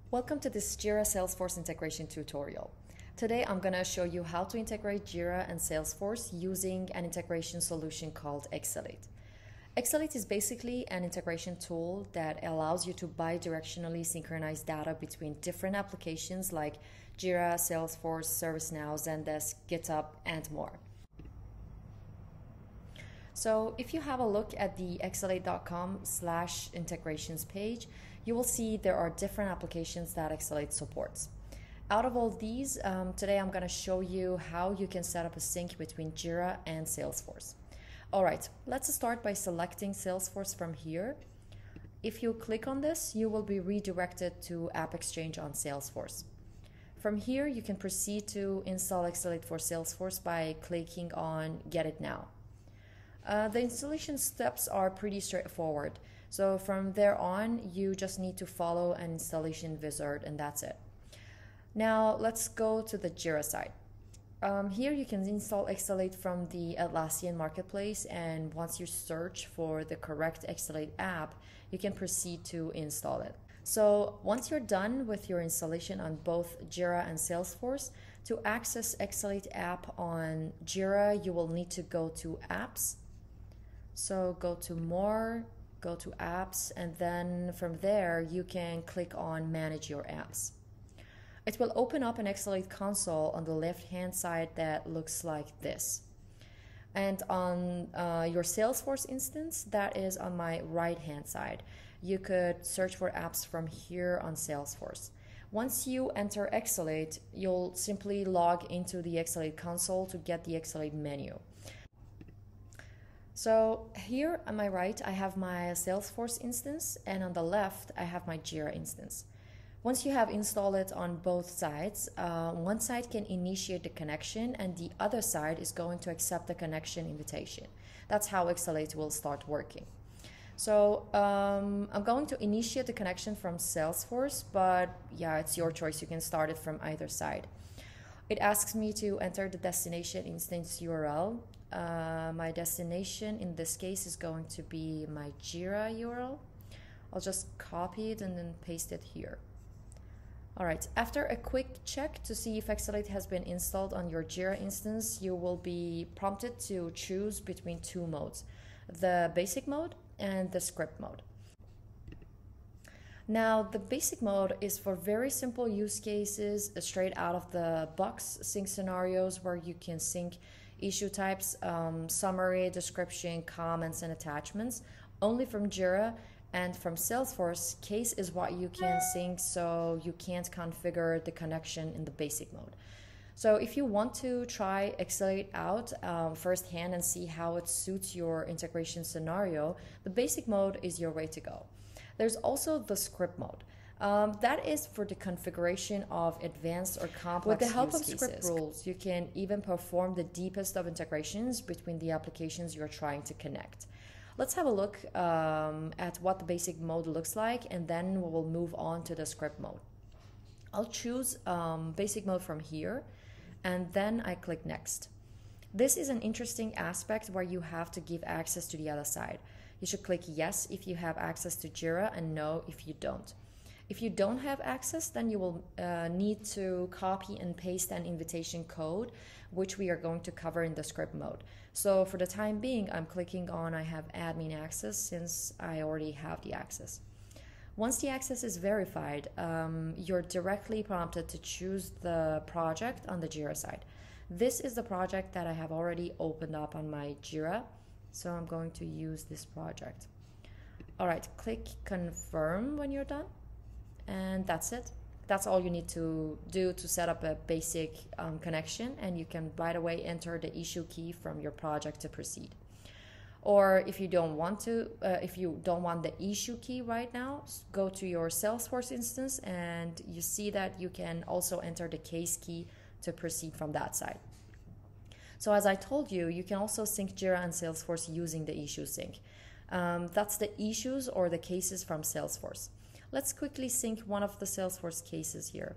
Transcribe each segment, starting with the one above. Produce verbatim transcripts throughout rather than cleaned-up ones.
Welcome to this Jira Salesforce integration tutorial. Today I'm going to show you how to integrate Jira and Salesforce using an integration solution called Exalate. Exalate is basically an integration tool that allows you to bidirectionally synchronize data between different applications like Jira, Salesforce, ServiceNow, Zendesk, GitHub, and more. So if you have a look at the exalate dot com slash integrations page, you will see there are different applications that Exalate supports. Out of all these, um, today I'm going to show you how you can set up a sync between Jira and Salesforce. All right, let's start by selecting Salesforce from here. If you click on this, you will be redirected to App Exchange on Salesforce. From here, you can proceed to install Exalate for Salesforce by clicking on Get It Now. Uh, the installation steps are pretty straightforward. So from there on, you just need to follow an installation wizard and that's it. Now let's go to the Jira side. Um, here you can install Exalate from the Atlassian marketplace, and once you search for the correct Exalate app, you can proceed to install it. So once you're done with your installation on both Jira and Salesforce, to access Exalate app on Jira, you will need to go to Apps. So go to More, go to Apps, and then from there you can click on Manage Your Apps. It will open up an Exalate console on the left-hand side that looks like this. And on uh, your Salesforce instance, that is on my right-hand side. You could search for apps from here on Salesforce. Once you enter Exalate, you'll simply log into the Exalate console to get the Exalate menu. So here on my right, I have my Salesforce instance, and on the left, I have my Jira instance. Once you have installed it on both sides, uh, one side can initiate the connection and the other side is going to accept the connection invitation. That's how Exalate will start working. So um, I'm going to initiate the connection from Salesforce, but yeah, it's your choice. You can start it from either side. It asks me to enter the destination instance U R L. Uh, my destination in this case is going to be my Jira U R L. I'll just copy it and then paste it here. All right, after a quick check to see if Exalate has been installed on your Jira instance, you will be prompted to choose between two modes, the basic mode and the script mode. Now, the basic mode is for very simple use cases, straight out of the box sync scenarios where you can sync issue types, um, summary, description, comments, and attachments only from Jira. And from Salesforce, case is what you can sync, so you can't configure the connection in the basic mode. So if you want to try Exalate out um, firsthand and see how it suits your integration scenario, the basic mode is your way to go. There's also the script mode. Um, that is for the configuration of advanced or complex use cases. With the help of script rules, you can even perform the deepest of integrations between the applications you're trying to connect. Let's have a look um, at what the basic mode looks like, and then we will move on to the script mode. I'll choose um, basic mode from here, and then I click next. This is an interesting aspect where you have to give access to the other side. You should click yes if you have access to Jira and no if you don't. If you don't have access, then you will uh, need to copy and paste an invitation code, which we are going to cover in the script mode. So for the time being, I'm clicking on I have admin access since I already have the access. Once the access is verified, um, you're directly prompted to choose the project on the Jira side. This is the project that I have already opened up on my Jira, so I'm going to use this project. All right, click confirm when you're done. And that's it. That's all you need to do to set up a basic um, connection, and you can right away enter the issue key from your project to proceed. Or if you don't want to, uh, if you don't want the issue key right now, go to your Salesforce instance and you see that you can also enter the case key to proceed from that side. So as I told you, you can also sync Jira and Salesforce using the issue sync. Um, that's the issues or the cases from Salesforce. Let's quickly sync one of the Salesforce cases here.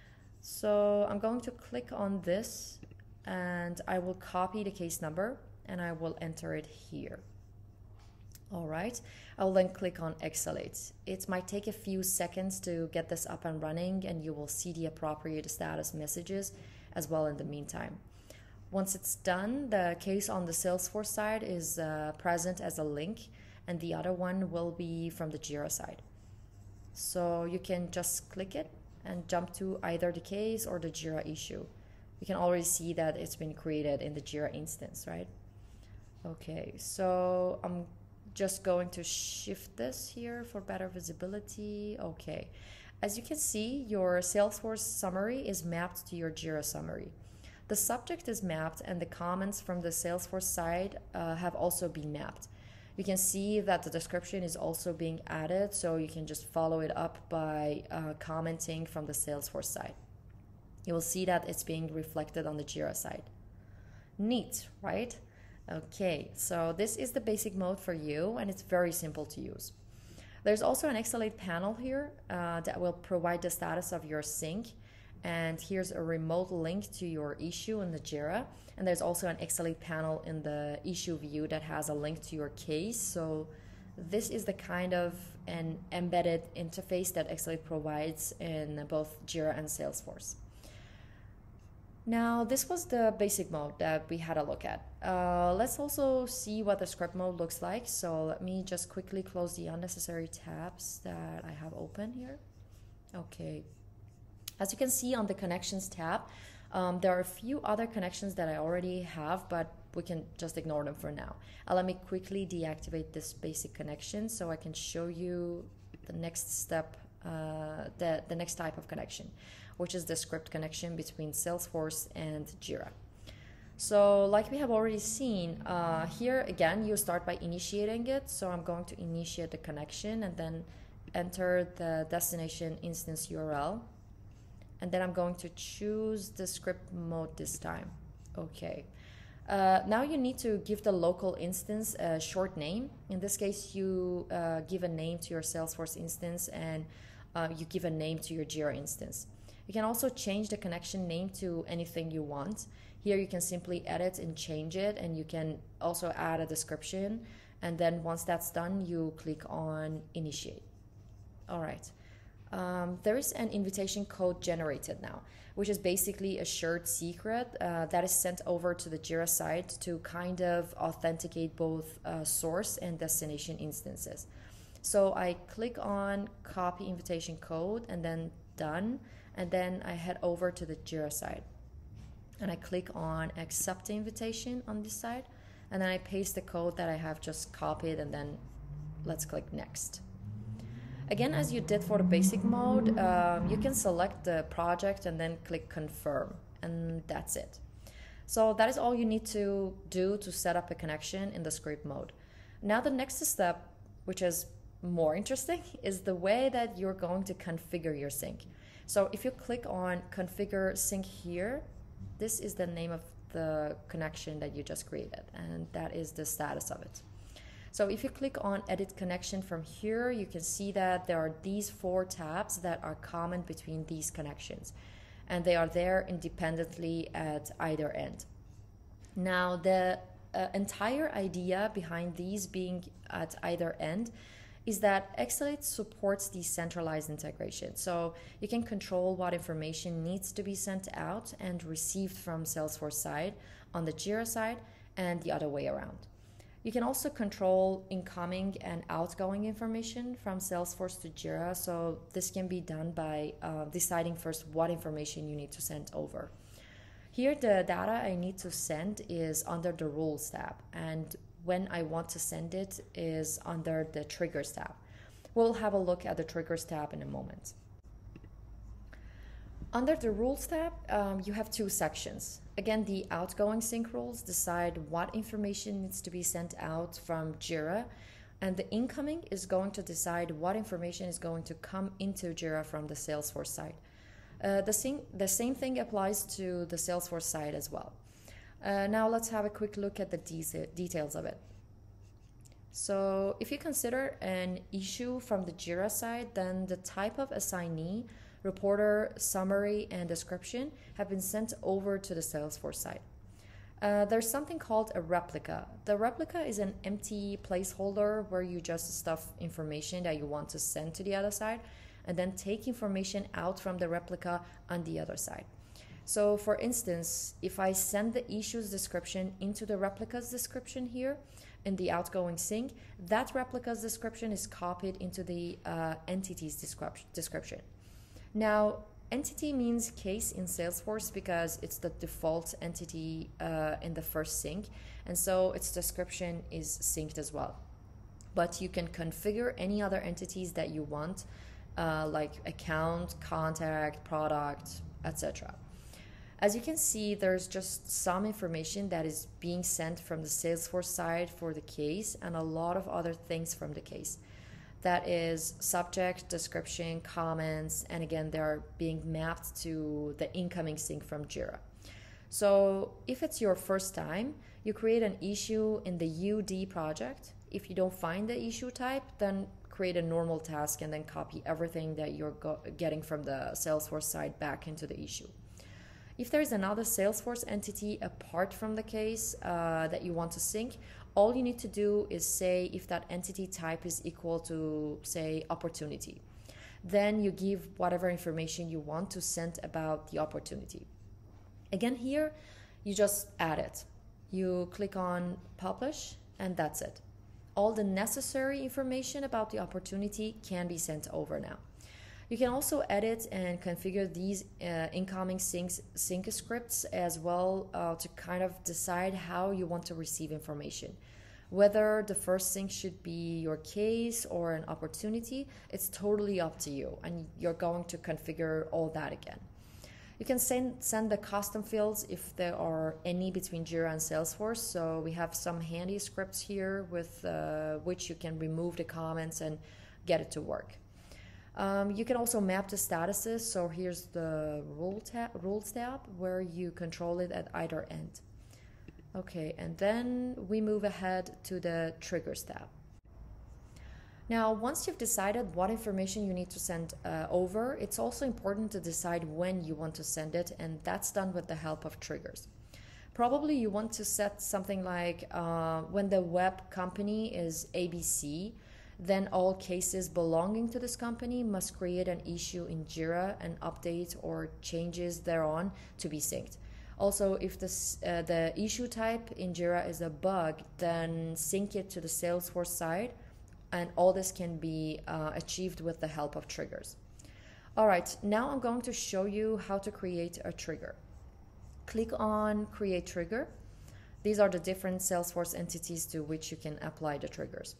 So I'm going to click on this and I will copy the case number and I will enter it here. All right, I'll then click on Exalate. It might take a few seconds to get this up and running, and you will see the appropriate status messages as well in the meantime. Once it's done, the case on the Salesforce side is uh, present as a link, and the other one will be from the Jira side. So you can just click it and jump to either the case or the Jira issue. You can already see that it's been created in the Jira instance, right? Okay, so I'm just going to shift this here for better visibility. Okay, as you can see, your Salesforce summary is mapped to your Jira summary. The subject is mapped, and the comments from the Salesforce side uh, have also been mapped. You can see that the description is also being added, so you can just follow it up by uh, commenting from the Salesforce side. You will see that it's being reflected on the Jira side. Neat, right? Okay, so this is the basic mode for you, and it's very simple to use. There's also an Exalate panel here uh, that will provide the status of your sync. And here's a remote link to your issue in the Jira. And there's also an Exalate panel in the issue view that has a link to your case. So this is the kind of an embedded interface that Exalate provides in both Jira and Salesforce. Now, this was the basic mode that we had a look at. Uh, let's also see what the script mode looks like. So let me just quickly close the unnecessary tabs that I have open here. Okay. As you can see on the Connections tab, um, there are a few other connections that I already have, but we can just ignore them for now. Uh, let me quickly deactivate this basic connection so I can show you the next step, uh, the, the next type of connection, which is the script connection between Salesforce and Jira. So like we have already seen, uh, here again, you start by initiating it. So I'm going to initiate the connection and then enter the destination instance U R L. And then I'm going to choose the script mode this time. Okay. Uh, now you need to give the local instance a short name. In this case, you uh, give a name to your Salesforce instance, and uh, you give a name to your Jira instance. You can also change the connection name to anything you want. Here you can simply edit and change it, and you can also add a description. And then once that's done, you click on Initiate. All right. Um, there is an invitation code generated now, which is basically a shared secret uh, that is sent over to the Jira side to kind of authenticate both uh, source and destination instances. So I click on copy invitation code and then done, and then I head over to the Jira side and I click on accept the invitation on this side, and then I paste the code that I have just copied, and then let's click next. Again, as you did for the basic mode, um, you can select the project and then click confirm, and that's it. So that is all you need to do to set up a connection in the script mode. Now the next step, which is more interesting, is the way that you're going to configure your sync. So if you click on configure sync here, this is the name of the connection that you just created, and that is the status of it. So if you click on edit connection from here, you can see that there are these four tabs that are common between these connections, and they are there independently at either end. Now the uh, entire idea behind these being at either end is that Exalate supports decentralized integration. So you can control what information needs to be sent out and received from Salesforce side on the Jira side, and the other way around. You can also control incoming and outgoing information from Salesforce to Jira. So this can be done by uh, deciding first what information you need to send over. Here, the data I need to send is under the Rules tab, and when I want to send it is under the Triggers tab. We'll have a look at the Triggers tab in a moment. Under the Rules tab, um, you have two sections. Again, the outgoing sync rules decide what information needs to be sent out from Jira, and the incoming is going to decide what information is going to come into Jira from the Salesforce side. Uh, the, same, the same thing applies to the Salesforce side as well. Uh, now let's have a quick look at the de- details of it. So if you consider an issue from the Jira side, then the type of assignee, reporter, summary, and description have been sent over to the Salesforce side. Uh, there's something called a replica. The replica is an empty placeholder where you just stuff information that you want to send to the other side and then take information out from the replica on the other side. So for instance, if I send the issues description into the replica's description here in the outgoing sync, that replica's description is copied into the uh, entity's description. Now, entity means case in Salesforce because it's the default entity uh, in the first sync, and so its description is synced as well. But you can configure any other entities that you want, uh, like account, contact, product, et cetera. As you can see, there's just some information that is being sent from the Salesforce side for the case and a lot of other things from the case. That is subject, description, comments, and again, they're being mapped to the incoming sync from Jira. So if it's your first time, you create an issue in the U D project. If you don't find the issue type, then create a normal task and then copy everything that you're go- getting from the Salesforce side back into the issue. If there's another Salesforce entity apart from the case uh, that you want to sync, all you need to do is say if that entity type is equal to, say, opportunity. Then you give whatever information you want to send about the opportunity. Again, here, you just add it. You click on publish, and that's it. All the necessary information about the opportunity can be sent over now. You can also edit and configure these uh, incoming syncs, sync scripts as well uh, to kind of decide how you want to receive information. Whether the first sync should be your case or an opportunity, it's totally up to you, and you're going to configure all that again. You can send, send the custom fields if there are any between Jira and Salesforce. So we have some handy scripts here with uh, which you can remove the comments and get it to work. Um, you can also map the statuses. So here's the rule tab, rules tab where you control it at either end. Okay, and then we move ahead to the triggers tab. Now, once you've decided what information you need to send uh, over, it's also important to decide when you want to send it, and that's done with the help of triggers. Probably you want to set something like uh, when the web company is A B C, then all cases belonging to this company must create an issue in Jira and update or changes thereon to be synced. Also, if this, uh, the issue type in Jira is a bug, then sync it to the Salesforce side, and all this can be uh, achieved with the help of triggers. All right, now I'm going to show you how to create a trigger. Click on Create Trigger. These are the different Salesforce entities to which you can apply the triggers.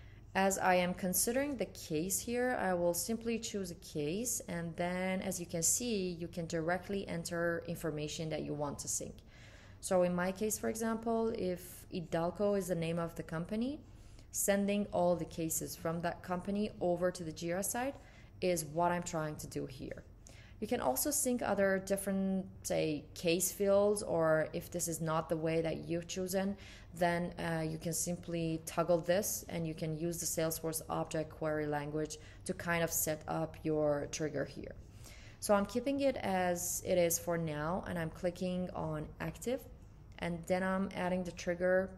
As I am considering the case here, I will simply choose a case, and then as you can see, you can directly enter information that you want to sync. So in my case, for example, if Hidalgo is the name of the company, sending all the cases from that company over to the Jira side is what I'm trying to do here. You can also sync other different, say, case fields, or if this is not the way that you've chosen, then uh, you can simply toggle this and you can use the Salesforce object query language to kind of set up your trigger here. So I'm keeping it as it is for now, and I'm clicking on active, and then I'm adding the trigger,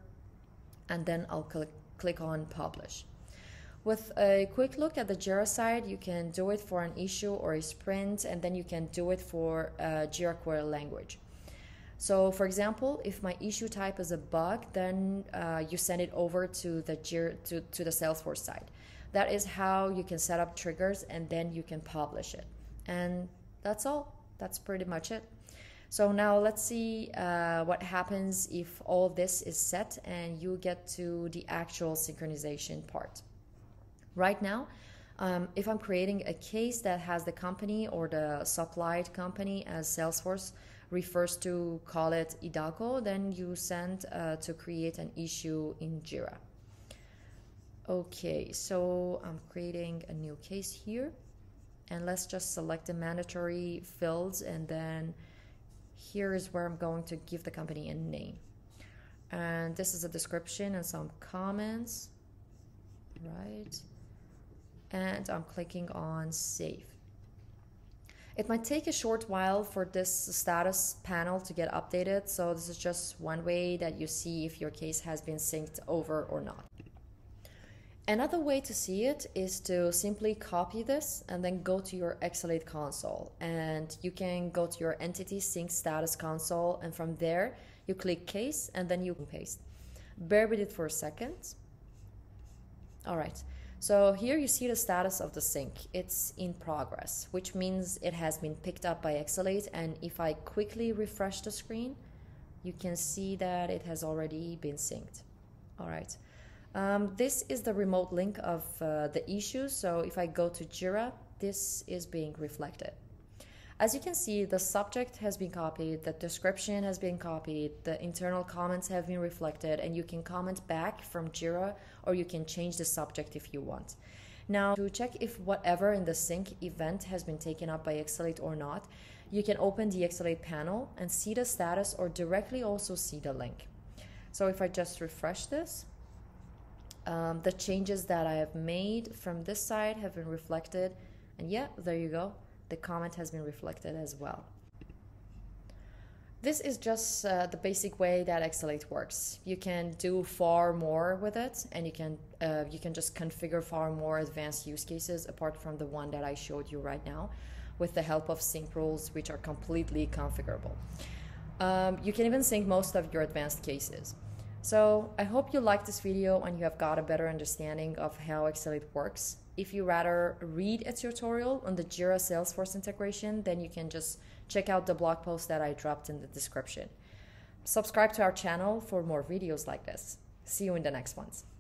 and then I'll click, click on publish. With a quick look at the Jira side, you can do it for an issue or a sprint, and then you can do it for a Jira query language. So for example, if my issue type is a bug, then uh, you send it over to the Jira, to, to the Salesforce side. That is how you can set up triggers, and then you can publish it. And that's all. That's pretty much it. So now let's see uh, what happens if all this is set and you get to the actual synchronization part. Right now, um, if I'm creating a case that has the company or the supplied company as Salesforce refers to, call it Hidalgo, then you send uh, to create an issue in Jira. Okay, so I'm creating a new case here, and let's just select the mandatory fields, and then here is where I'm going to give the company a name. And this is a description and some comments, right? And I'm clicking on save. It might take a short while for this status panel to get updated, so this is just one way that you see if your case has been synced over or not. Another way to see it is to simply copy this and then go to your Exalate console, and you can go to your entity sync status console, and from there you click case and then you can paste. Bear with it for a second. All right. So here you see the status of the sync. It's in progress, which means it has been picked up by Exalate. And if I quickly refresh the screen, you can see that it has already been synced. All right. Um, this is the remote link of uh, the issue. So if I go to Jira, this is being reflected. As you can see, the subject has been copied, the description has been copied, the internal comments have been reflected, and you can comment back from Jira, or you can change the subject if you want. Now, to check if whatever in the sync event has been taken up by Exalate or not, you can open the Exalate panel and see the status, or directly also see the link. So if I just refresh this, um, the changes that I have made from this side have been reflected, and yeah, there you go. The comment has been reflected as well. This is just uh, the basic way that Exalate works. You can do far more with it, and you can uh, you can just configure far more advanced use cases apart from the one that I showed you right now, with the help of sync rules, which are completely configurable. Um, you can even sync most of your advanced cases. So I hope you liked this video and you have got a better understanding of how Exalate works. If you rather read a tutorial on the Jira Salesforce integration, then you can just check out the blog post that I dropped in the description. Subscribe to our channel for more videos like this. See you in the next ones.